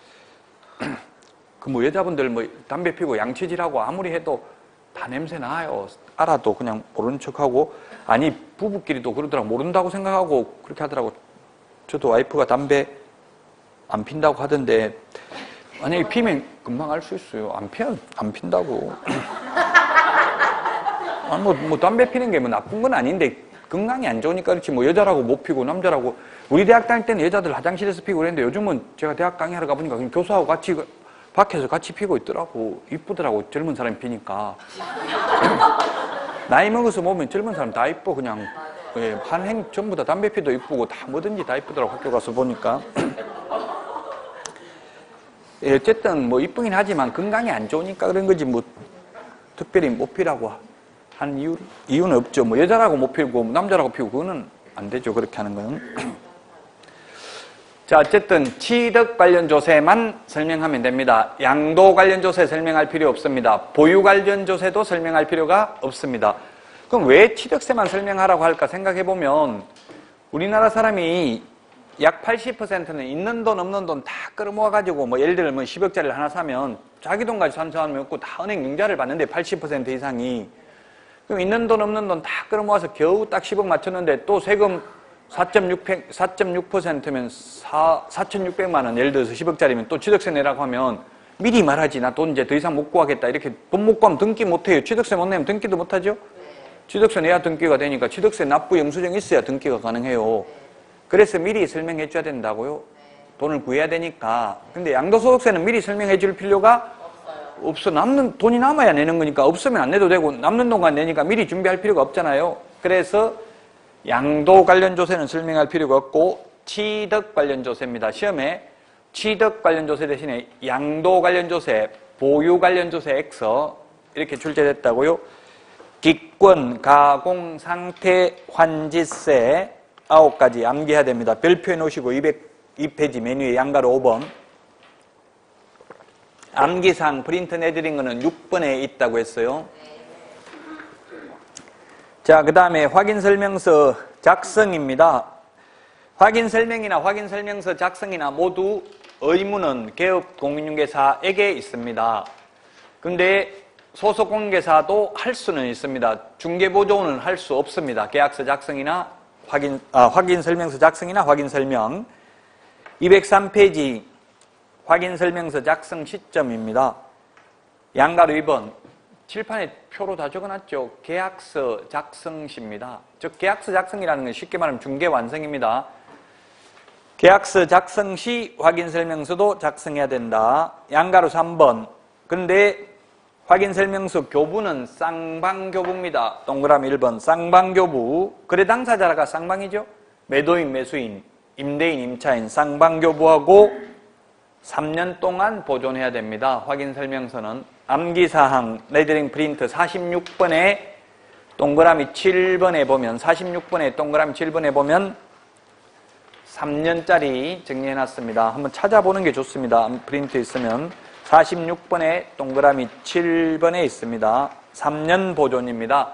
그 뭐 여자분들 뭐 담배 피고 양치질하고 아무리 해도 다 냄새 나요. 알아도 그냥 모르는 척하고. 아니 부부끼리도 그러더라고. 모른다고 생각하고 그렇게 하더라고. 저도 와이프가 담배 안 핀다고 하던데 만약에 피면 금방 알 수 있어요. 안 피면 안 핀다고. 아, 뭐, 뭐 담배 피는 게 뭐 나쁜 건 아닌데 건강이 안 좋으니까 그렇지. 뭐 여자라고 못 피고 남자라고. 우리 대학 다닐 때는 여자들 화장실에서 피고 그랬는데 요즘은 제가 대학 강의하러 가보니까 그냥 교수하고 같이 밖에서 같이 피고 있더라고. 이쁘더라고. 젊은 사람이 피니까. 나이 먹어서 보면 젊은 사람 다 이뻐. 그냥 예, 한행 전부 다 담배 피도 이쁘고 다 뭐든지 다 이쁘더라고. 학교 가서 보니까. 예, 어쨌든 뭐 이쁘긴 하지만 건강이 안 좋으니까 그런 거지 뭐 특별히 못 피라고 한 이유, 이유는 없죠. 뭐 여자라고 못 피우고 남자라고 피우고 그거는 안 되죠. 그렇게 하는 거는. 자, 어쨌든 취득 관련 조세만 설명하면 됩니다. 양도 관련 조세 설명할 필요 없습니다. 보유 관련 조세도 설명할 필요가 없습니다. 그럼 왜 취득세만 설명하라고 할까 생각해보면 우리나라 사람이 약 팔십 퍼센트는 있는 돈 없는 돈 다 끌어모아가지고 뭐 예를 들면 십억짜리를 하나 사면 자기 돈 가지고 산 사람이 없고 다 은행 융자를 받는데 팔십 퍼센트 이상이. 그럼 있는 돈 없는 돈 다 끌어모아서 겨우 딱 십억 맞췄는데 또 세금 사 점 육 퍼센트면 사천육백만 원, 예를 들어서 십억짜리면 또 취득세 내라고 하면 미리 말하지. 나 돈 이제 더 이상 못 구하겠다. 이렇게 돈 못 구하면 등기 못 해요. 취득세 못 내면 등기도 못 하죠? 취득세 내야 등기가 되니까 취득세 납부 영수증이 있어야 등기가 가능해요. 그래서 미리 설명해 줘야 된다고요. 돈을 구해야 되니까. 근데 양도소득세는 미리 설명해 줄 필요가 없어. 남는 돈이 남아야 내는 거니까 없으면 안 내도 되고 남는 돈만 내니까 미리 준비할 필요가 없잖아요. 그래서 양도 관련 조세는 설명할 필요가 없고 취득 관련 조세입니다. 시험에 취득 관련 조세 대신에 양도 관련 조세, 보유 관련 조세 X 이렇게 출제됐다고요. 기권, 가공, 상태, 환지세 아홉 가지 암기해야 됩니다. 별표해 놓으시고 이백이 페이지 메뉴에 양가로 오 번. 암기상 프린트 내드린 거는 육 번에 있다고 했어요. 자, 그 다음에 확인설명서 작성입니다. 확인설명이나 확인설명서 작성이나 모두 의무는 개업공인중개사에게 있습니다. 근데 소속공인중개사도 할 수는 있습니다. 중개보조원은 할 수 없습니다. 계약서 작성이나 확인, 아, 확인설명서 작성이나 확인설명. 이백삼 페이지 확인설명서 작성 시점입니다. 양가로 이 번. 칠판에 표로 다 적어놨죠. 계약서 작성시입니다. 즉 계약서 작성이라는 건 쉽게 말하면 중개 완성입니다. 계약서 작성시 확인설명서도 작성해야 된다. 양가로 삼 번. 근데 확인설명서 교부는 쌍방교부입니다. 동그라미 일 번. 쌍방교부. 거래 당사자가 쌍방이죠. 매도인, 매수인, 임대인, 임차인 쌍방교부하고 삼 년 동안 보존해야 됩니다. 확인설명서는. 암기사항, 레더링 프린트 사십육 번에 동그라미 칠 번에 보면 사십육 번에 동그라미 칠 번에 보면 삼 년짜리 정리해놨습니다. 한번 찾아보는 게 좋습니다. 프린트 있으면 사십육 번에 동그라미 칠 번에 있습니다. 삼 년 보존입니다.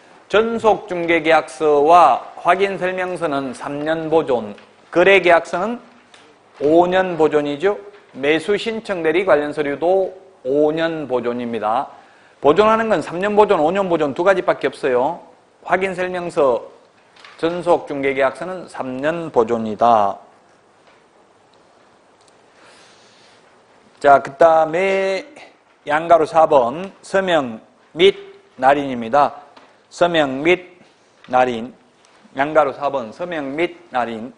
전속중개계약서와 확인설명서는 삼 년 보존, 거래계약서는 오 년 보존이죠. 매수 신청 대리 관련 서류도 오 년 보존입니다. 보존하는 건 삼 년 보존, 오 년 보존 두 가지밖에 없어요. 확인 설명서, 전속 중개계약서는 삼 년 보존이다. 자, 그 다음에 양가로 사 번 서명 및 날인입니다. 서명 및 날인. 양가로 사 번 서명 및 날인.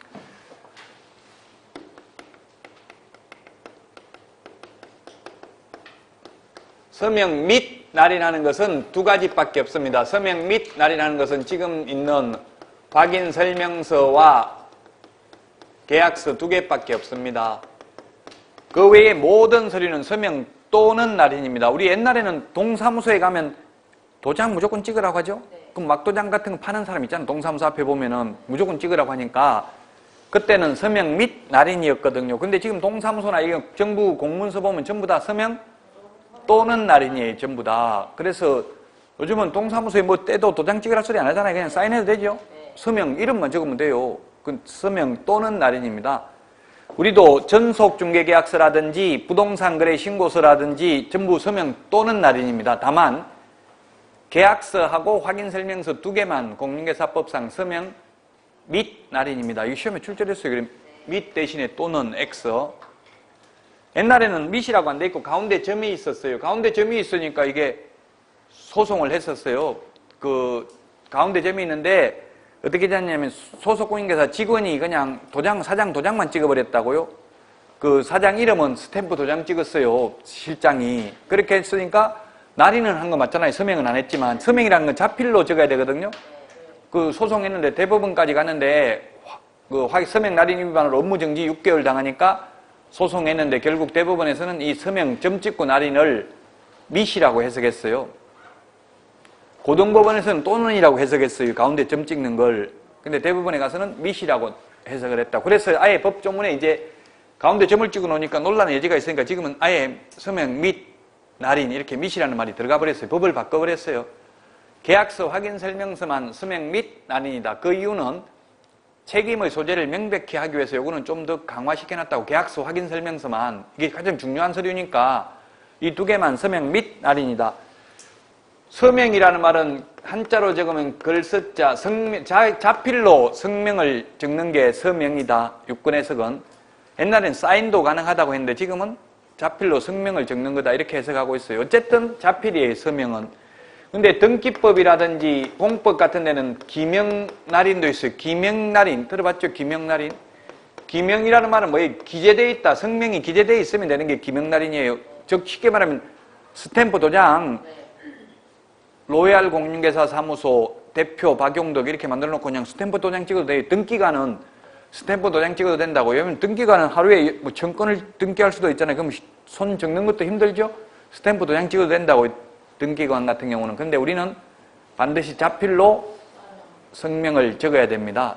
서명 및 날인하는 것은 두 가지밖에 없습니다. 서명 및 날인하는 것은 지금 있는 확인 설명서와 계약서 두 개밖에 없습니다. 그 외에 모든 서류는 서명 또는 날인입니다. 우리 옛날에는 동사무소에 가면 도장 무조건 찍으라고 하죠? 그럼 막도장 같은 거 파는 사람 있잖아요. 동사무소 앞에 보면은 무조건 찍으라고 하니까 그때는 서명 및 날인이었거든요. 근데 지금 동사무소나 이게 정부 공문서 보면 전부 다 서명 또는 날인이에요. 전부 다. 그래서 요즘은 동사무소에 뭐 때도 도장 찍으라 소리 안 하잖아요. 그냥 사인해도 되죠? 서명 이름만 적으면 돼요. 그 서명 또는 날인입니다. 우리도 전속중개계약서라든지 부동산 거래 신고서라든지 전부 서명 또는 날인입니다. 다만 계약서하고 확인설명서 두 개만 공인중개사법상 서명 및 날인입니다. 이 시험에 출제됐어요. 그럼 및 대신에 또는 X. 옛날에는 밋이라고 안 돼 있고 가운데 점이 있었어요. 가운데 점이 있으니까 이게 소송을 했었어요. 그 가운데 점이 있는데 어떻게 됐냐면 소속 공인중개사 직원이 그냥 도장, 사장 도장만 찍어버렸다고요. 그 사장 이름은 스탬프 도장 찍었어요. 실장이. 그렇게 했으니까 날인은 한 거 맞잖아요. 서명은 안 했지만 서명이라는 건 자필로 적어야 되거든요. 그 소송했는데 대법원까지 갔는데 그 서명 날인 위반으로 업무정지 육 개월 당하니까 소송했는데 결국 대법원에서는 이 서명 점 찍고 날인을 밋이라고 해석했어요. 고등법원에서는 또는이라고 해석했어요. 가운데 점 찍는 걸. 근데 대법원에 가서는 밋이라고 해석을 했다. 그래서 아예 법조문에 이제 가운데 점을 찍어 놓으니까 논란의 여지가 있으니까 지금은 아예 서명 밋, 날인 이렇게 밋이라는 말이 들어가 버렸어요. 법을 바꿔버렸어요. 계약서 확인 설명서만 서명 및 날인이다. 그 이유는 책임의 소재를 명백히 하기 위해서 요거는 좀 더 강화시켜놨다고. 계약서 확인 설명서만. 이게 가장 중요한 서류니까 이 두 개만 서명 및 날인이다. 서명이라는 말은 한자로 적으면 글서자, 성명, 자, 자필로 성명을 적는 게 서명이다. 유권 해석은. 옛날엔 사인도 가능하다고 했는데 지금은 자필로 성명을 적는 거다. 이렇게 해석하고 있어요. 어쨌든 자필이에요. 서명은. 근데 등기법이라든지 공법 같은 데는 기명날인도 있어요. 기명날인. 들어봤죠? 기명날인. 기명이라는 말은 뭐예요? 기재되어 있다. 성명이 기재되어 있으면 되는 게 기명날인이에요. 즉 쉽게 말하면 스탬프 도장, 로얄 공인중개사 사무소 대표 박용덕 이렇게 만들어 놓고 그냥 스탬프 도장 찍어도 돼요. 등기관은 스탬프 도장 찍어도 된다고. 왜냐면 등기관은 하루에 뭐 천 건을 등기할 수도 있잖아요. 그럼 손 적는 것도 힘들죠? 스탬프 도장 찍어도 된다고. 등기관 같은 경우는. 근데 우리는 반드시 자필로 성명을 적어야 됩니다.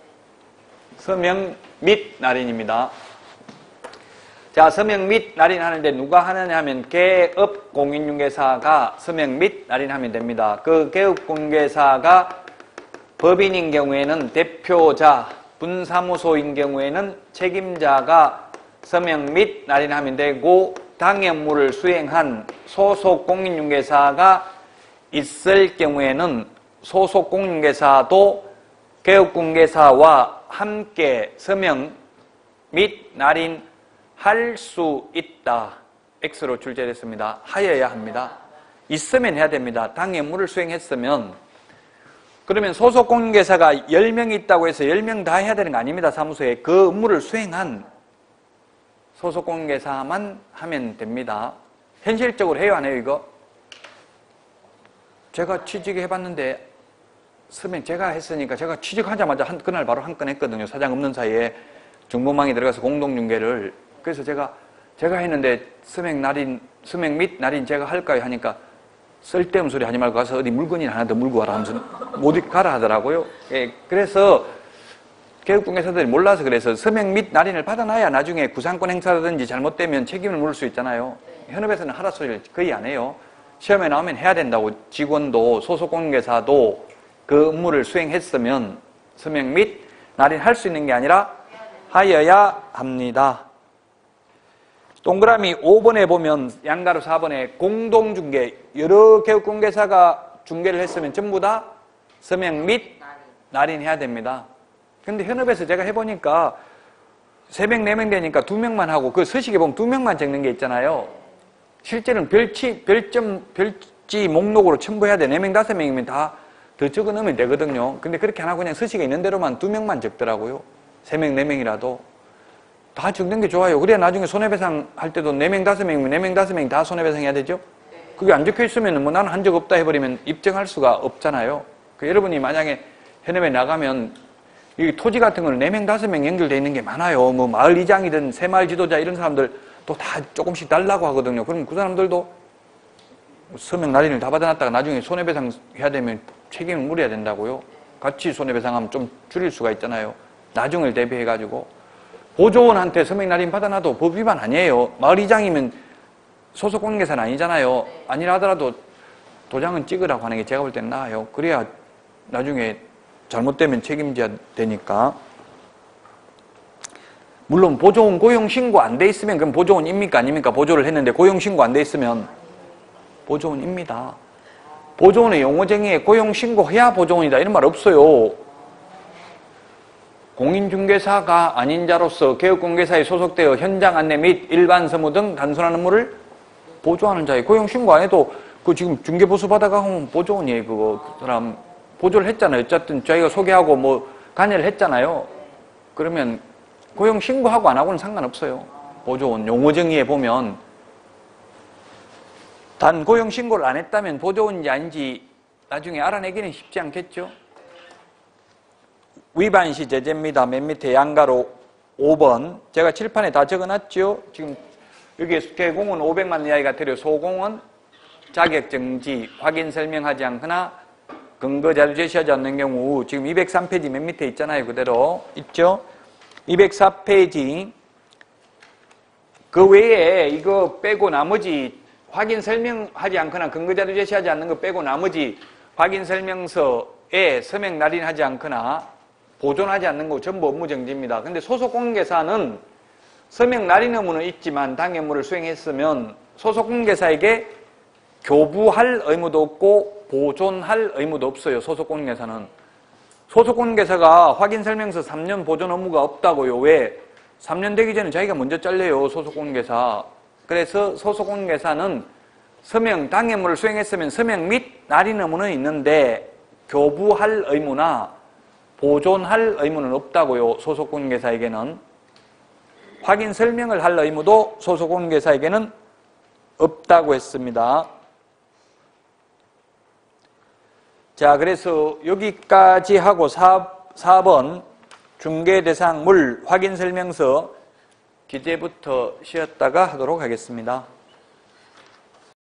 서명 및 날인입니다. 자, 서명 및 날인하는데 누가 하느냐 하면 개업 공인중개사가 서명 및 날인하면 됩니다. 그 개업 공인중개사가 법인인 경우에는 대표자, 분사무소인 경우에는 책임자가 서명 및 날인하면 되고 당해 업무를 수행한 소속 공인중개사가 있을 경우에는 소속 공인중개사도 개업공개사와 함께 서명 및 날인할 수 있다. X로 출제됐습니다. 하여야 합니다. 있으면 해야 됩니다. 당해 업무를 수행했으면. 그러면 소속 공인중개사가 열 명이 있다고 해서 열 명 다 해야 되는 거 아닙니다. 사무소에. 그 업무를 수행한 소속 공인중개사만 하면 됩니다. 현실적으로 해요, 안 해요, 이거? 제가 취직해봤는데 서명 제가 했으니까 제가 취직하자마자 한, 그날 바로 한 건 했거든요. 사장 없는 사이에 정보망에 들어가서 공동중개를. 그래서 제가 제가 했는데 서명 날인, 서명 및 날인 제가 할까요? 하니까 쓸데없는 소리 하지 말고 가서 어디 물건이나 하나 더 물고 와라 하면서 못 가라 하더라고요. 예, 그래서 개업공개사들이 몰라서 그래서 서명 및 날인을 받아놔야 나중에 구상권 행사라든지 잘못되면 책임을 물을 수 있잖아요. 현업에서는 하라 소리를 거의 안 해요. 시험에 나오면 해야 된다고. 직원도 소속 공인중개사도 그 업무를 수행했으면 서명 및 날인할 수 있는 게 아니라 하여야 합니다. 동그라미 오 번에 보면 양가로 사 번에 공동중개, 여러 개업공개사가 중개를 했으면 전부 다 서명 및 날인해야 됩니다. 근데 현업에서 제가 해보니까 세 명, 네 명 되니까 두 명만 하고 그 서식에 보면 두 명만 적는 게 있잖아요. 실제는 별치, 별점, 별지 목록으로 첨부해야 돼. 네 명, 다섯 명이면 다 더 적어 넣으면 되거든요. 근데 그렇게 안 하고 그냥 서식에 있는 대로만 두 명만 적더라고요. 세 명, 네 명이라도. 다 적는 게 좋아요. 그래야 나중에 손해배상 할 때도 네 명, 다섯 명이면 네 명, 다섯 명이 다 손해배상 해야 되죠? 그게 안 적혀 있으면 뭐 나는 한 적 없다 해버리면 입증할 수가 없잖아요. 그 여러분이 만약에 현업에 나가면 이 토지 같은 거는 네 명, 다섯 명 연결되어 있는 게 많아요. 뭐 마을 이장이든 새마을 지도자 이런 사람들 또 다 조금씩 달라고 하거든요. 그럼 그 사람들도 서명 날인을 다 받아놨다가 나중에 손해배상 해야 되면 책임을 물어야 된다고요. 같이 손해배상하면 좀 줄일 수가 있잖아요. 나중을 대비해가지고. 보조원한테 서명 날인 받아놔도 법 위반 아니에요. 마을 이장이면 소속 공개사는 아니잖아요. 아니라 하더라도 도장은 찍으라고 하는 게 제가 볼 땐 나아요. 그래야 나중에 잘못되면 책임져야 되니까. 물론 보조원 고용신고 안 돼 있으면 그럼 보조원입니까? 아닙니까? 보조를 했는데 고용신고 안 돼 있으면 보조원입니다. 보조원의 용어 정의에 고용신고해야 보조원이다 이런 말 없어요. 공인중개사가 아닌 자로서 개업공개사에 소속되어 현장 안내 및 일반 서무 등 단순한 업무를 보조하는 자에 고용신고 안 해도 그 지금 중개보수 받아가면 보조원이에요. 그거 그 사람 보조를 했잖아요. 어쨌든 저희가 소개하고 뭐 관여를 했잖아요. 그러면 고용신고하고 안 하고는 상관없어요. 보조원 용어 정의에 보면 단 고용신고를 안 했다면 보조원인지 아닌지 나중에 알아내기는 쉽지 않겠죠. 위반시 제재입니다. 맨 밑에 양가로 오 번. 제가 칠판에 다 적어놨죠. 지금 여기 개공은 오백만 원 이하가 되려 소공은 자격정지 확인 설명하지 않거나 근거자료 제시하지 않는 경우 지금 이백삼 페이지 맨 밑에 있잖아요. 그대로 있죠. 이백사 페이지 그 외에 이거 빼고 나머지 확인 설명하지 않거나 근거자료 제시하지 않는 거 빼고 나머지 확인 설명서에 서명 날인하지 않거나 보존하지 않는 거 전부 업무 정지입니다. 근데 소속 공개사는 서명 날인 의무는 있지만 당해업무를 수행했으면 소속 공개사에게 교부할 의무도 없고 보존할 의무도 없어요. 소속 공개사는. 소속 공개사가 확인 설명서 삼 년 보존 의무가 없다고요. 왜? 삼 년 되기 전에 자기가 먼저 잘려요. 소속 공개사. 그래서 소속 공개사는 서명 당해업무를 수행했으면 서명 및 날인 의무는 있는데 교부할 의무나 보존할 의무는 없다고요. 소속 공개사에게는. 확인 설명을 할 의무도 소속 공개사에게는 없다고 했습니다. 자, 그래서 여기까지 하고 사 번 중개대상물 확인 설명서 기재부터 쉬었다가 하도록 하겠습니다.